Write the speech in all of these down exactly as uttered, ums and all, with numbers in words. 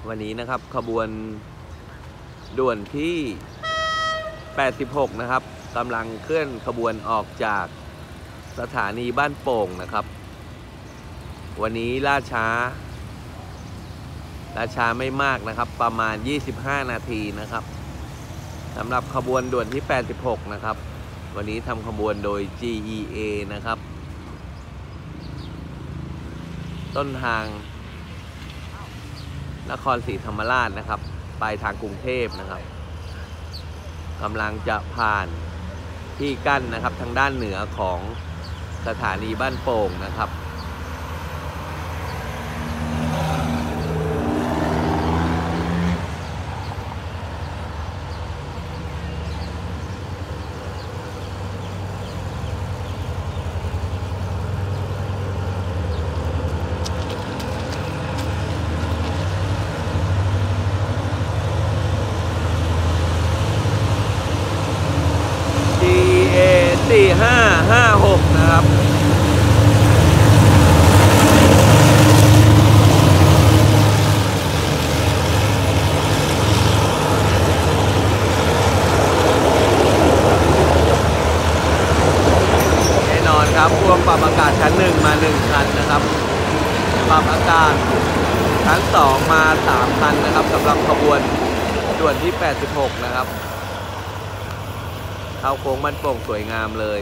วันนี้นะครับขบวนด่วนที่แปดสิบหกนะครับกำลังเคลื่อนขบวนออกจากสถานีบ้านโป่งนะครับวันนี้ล่าช้าล่าช้าไม่มากนะครับประมาณยี่สิบห้านาทีนะครับสำหรับขบวนด่วนที่แปดสิบหกนะครับวันนี้ทำขบวนโดย จี อี เอ นะครับต้นทางนครศรีธรรมราชนะครับปลายทางกรุงเทพนะครับกำลังจะผ่านที่กั้นนะครับทางด้านเหนือของสถานีบ้านโป่งนะครับสี่ห้าห้าหกนะครับแน่นอนครับพวกปรับอากาศชั้นหนึ่งมาหนึ่งคันนะครับปรับอากาศชั้นสองมาสามคันนะครับสำหรับขบวนด่วนที่แปดสิบหกนะครับเข้าโค้งบ้านโป่งสวยงามเลย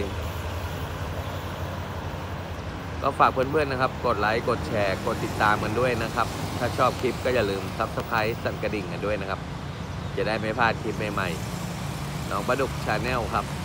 ก็ฝากเพื่อนๆนะครับกดไลค์กดแชร์กดติดตามกันด้วยนะครับถ้าชอบคลิปก็อย่าลืม ซับสไครบ์ สั่นกระดิ่งกันด้วยนะครับจะได้ไม่พลาดคลิปใหม่ๆน้องปลาดุกชาแนลครับ